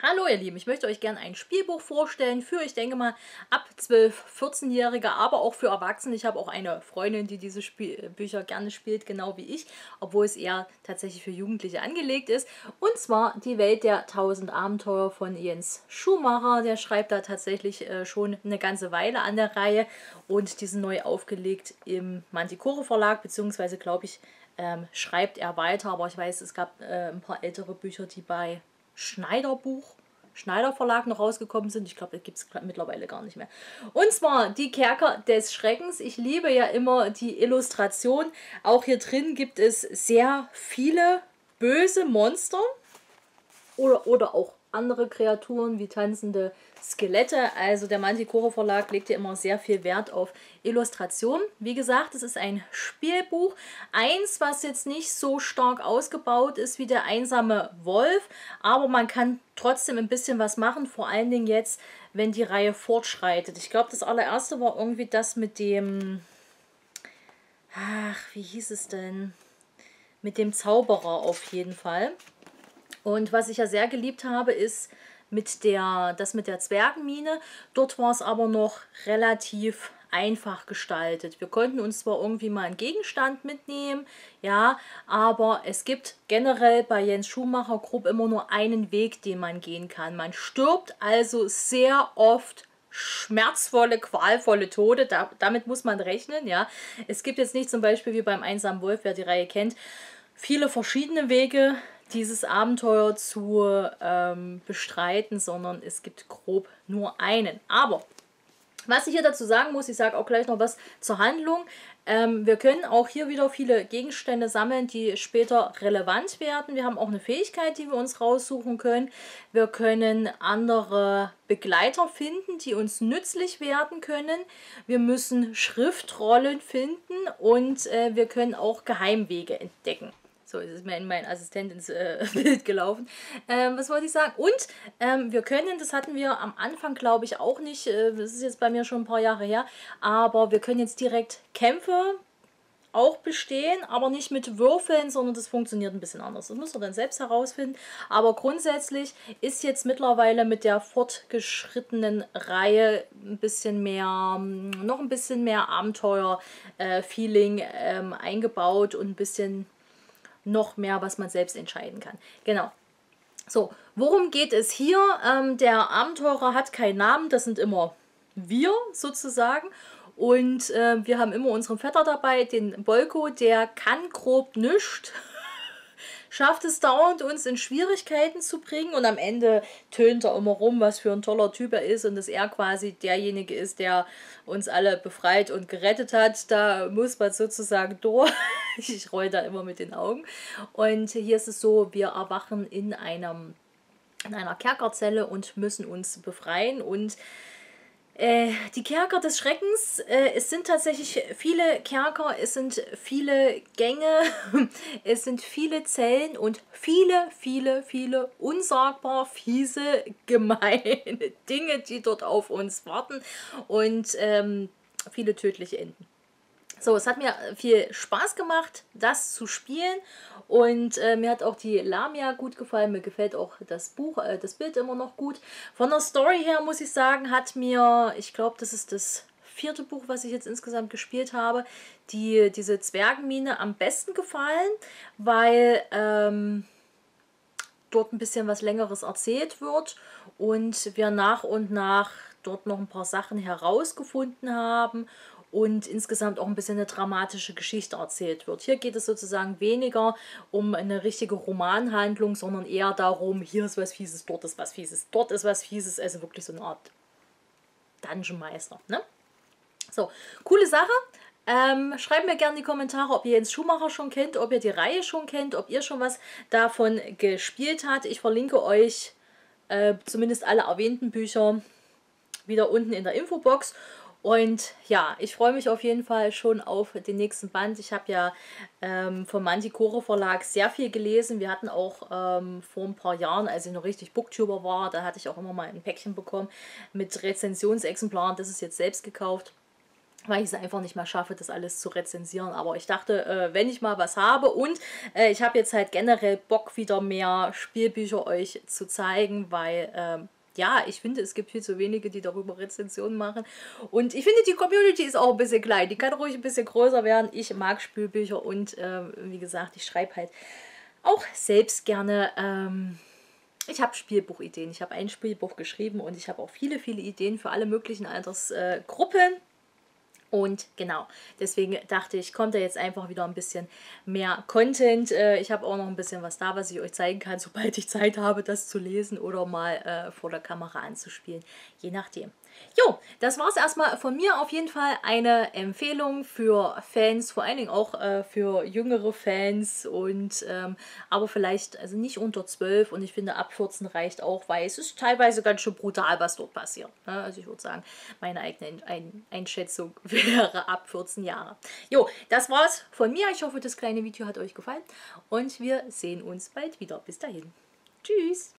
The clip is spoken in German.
Hallo ihr Lieben, ich möchte euch gerne ein Spielbuch vorstellen für, ich denke mal, ab 12-, 14-Jährige, aber auch für Erwachsene. Ich habe auch eine Freundin, die diese Bücher gerne spielt, genau wie ich, obwohl es eher tatsächlich für Jugendliche angelegt ist. Und zwar Die Welt der 1000 Abenteuer von Jens Schumacher. Der schreibt da tatsächlich schon eine ganze Weile an der Reihe und die sind neu aufgelegt im Manticore Verlag, beziehungsweise glaube ich, schreibt er weiter, aber ich weiß, es gab ein paar ältere Bücher, die bei Schneider Verlag noch rausgekommen sind. Ich glaube, das gibt es mittlerweile gar nicht mehr. Und zwar Die Kerker des Schreckens. Ich liebe ja immer die Illustration. Auch hier drin gibt es sehr viele böse Monster oder auch andere Kreaturen wie tanzende Skelette. Also der Manticore Verlag legt ja immer sehr viel Wert auf Illustration. Wie gesagt, es ist ein Spielbuch. Eins, was jetzt nicht so stark ausgebaut ist wie der einsame Wolf, aber man kann trotzdem ein bisschen was machen, vor allen Dingen jetzt, wenn die Reihe fortschreitet. Ich glaube, das allererste war irgendwie das mit dem, ach, wie hieß es denn? Mit dem Zauberer auf jeden Fall. Und was ich ja sehr geliebt habe, ist das mit der Zwergenmine. Dort war es aber noch relativ einfach gestaltet. Wir konnten uns zwar irgendwie mal einen Gegenstand mitnehmen, ja, aber es gibt generell bei Jens Schumacher grob immer nur einen Weg, den man gehen kann. Man stirbt also sehr oft schmerzvolle, qualvolle Tode. Damit muss man rechnen, ja. Es gibt jetzt nicht zum Beispiel wie beim Einsamen Wolf, wer die Reihe kennt, viele verschiedene Wege, dieses Abenteuer zu bestreiten, sondern es gibt grob nur einen. Aber was ich hier dazu sagen muss, ich sage auch gleich noch was zur Handlung. Wir können auch hier wieder viele Gegenstände sammeln, die später relevant werden. Wir haben auch eine Fähigkeit, die wir uns raussuchen können. Wir können andere Begleiter finden, die uns nützlich werden können. Wir müssen Schriftrollen finden und wir können auch Geheimwege entdecken. So, jetzt ist mir mein Assistent ins Bild gelaufen. Was wollte ich sagen? Und wir können, das hatten wir am Anfang, glaube ich, auch nicht, das ist jetzt bei mir schon ein paar Jahre her, aber wir können jetzt direkt Kämpfe auch bestehen, aber nicht mit Würfeln, sondern das funktioniert ein bisschen anders. Das müssen wir dann selbst herausfinden. Aber grundsätzlich ist jetzt mittlerweile mit der fortgeschrittenen Reihe ein bisschen mehr, noch ein bisschen mehr Abenteuer-Feeling eingebaut und ein bisschen noch mehr, was man selbst entscheiden kann. Genau. So, worum geht es hier? Der Abenteurer hat keinen Namen, das sind immer wir sozusagen. Und wir haben immer unseren Vetter dabei, den Bolko, der kann grob nichts. Schafft es dauernd, uns in Schwierigkeiten zu bringen und am Ende tönt er immer rum, was für ein toller Typ er ist und dass er quasi derjenige ist, der uns alle befreit und gerettet hat. Da muss man sozusagen durch. Ich roll da immer mit den Augen. Und hier ist es so, wir erwachen in einer Kerkerzelle und müssen uns befreien und die Kerker des Schreckens, es sind tatsächlich viele Kerker, es sind viele Gänge, es sind viele Zellen und viele unsagbar fiese, gemeine Dinge, die dort auf uns warten und viele tödliche Enden. So, es hat mir viel Spaß gemacht, das zu spielen und mir hat auch die Lamia gut gefallen. Mir gefällt auch das Buch, das Bild immer noch gut. Von der Story her muss ich sagen, hat mir, ich glaube, das ist das 4. Buch, was ich jetzt insgesamt gespielt habe, diese Zwergenmine am besten gefallen, weil dort ein bisschen was Längeres erzählt wird und wir nach und nach dort noch ein paar Sachen herausgefunden haben und insgesamt auch ein bisschen eine dramatische Geschichte erzählt wird. Hier geht es sozusagen weniger um eine richtige Romanhandlung, sondern eher darum, hier ist was Fieses, dort ist was Fieses, dort ist was Fieses, also wirklich so eine Art Dungeon Meister, ne? So, coole Sache. Schreibt mir gerne in die Kommentare, ob ihr Jens Schumacher schon kennt, ob ihr die Reihe schon kennt, ob ihr schon was davon gespielt habt. Ich verlinke euch zumindest alle erwähnten Bücher wieder unten in der Infobox. Und ja, ich freue mich auf jeden Fall schon auf den nächsten Band. Ich habe ja vom Manticore Verlag sehr viel gelesen. Wir hatten auch vor ein paar Jahren, als ich noch richtig Booktuber war, da hatte ich auch immer mal ein Päckchen bekommen mit Rezensionsexemplaren. Das ist jetzt selbst gekauft. weil ich es einfach nicht mehr schaffe, das alles zu rezensieren. Aber ich dachte, wenn ich mal was habe und ich habe jetzt halt generell Bock, wieder mehr Spielbücher euch zu zeigen, weil ja, ich finde, es gibt viel zu wenige, die darüber Rezensionen machen. Und ich finde, die Community ist auch ein bisschen klein. Die kann ruhig ein bisschen größer werden. Ich mag Spielbücher und wie gesagt, ich schreibe halt auch selbst gerne. Ich habe Spielbuchideen. Ich habe ein Spielbuch geschrieben und ich habe auch viele, viele Ideen für alle möglichen Altersgruppen. Und genau, deswegen dachte ich, kommt da jetzt einfach wieder ein bisschen mehr Content. Ich habe auch noch ein bisschen was da, was ich euch zeigen kann, sobald ich Zeit habe, das zu lesen oder mal vor der Kamera anzuspielen. Je nachdem. Jo, das war es erstmal von mir. Auf jeden Fall eine Empfehlung für Fans, vor allen Dingen auch für jüngere Fans und aber vielleicht, also nicht unter 12 und ich finde ab 14 reicht auch, weil es ist teilweise ganz schön brutal, was dort passiert. Ne? Also ich würde sagen, meine eigene Einschätzung wäre ab 14 Jahre. Jo, das war's von mir. Ich hoffe, das kleine Video hat euch gefallen und wir sehen uns bald wieder. Bis dahin. Tschüss.